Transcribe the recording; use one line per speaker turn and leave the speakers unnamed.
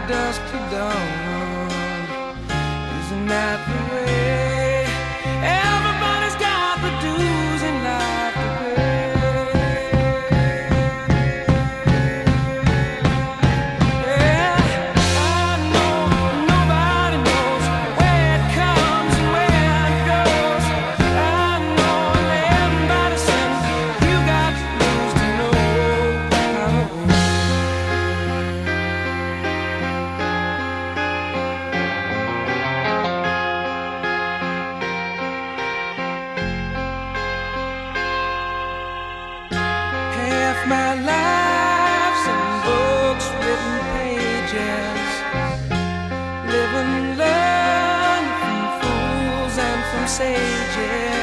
dusk to dawn. Isn't that the way? Everybody's got the dues in life to pay. Yeah, I know nobody knows where it comes and where it goes. I know everybody sings you got to lose to know how it goes. Half my life's in books, written pages. Live and learn from fools and from sages.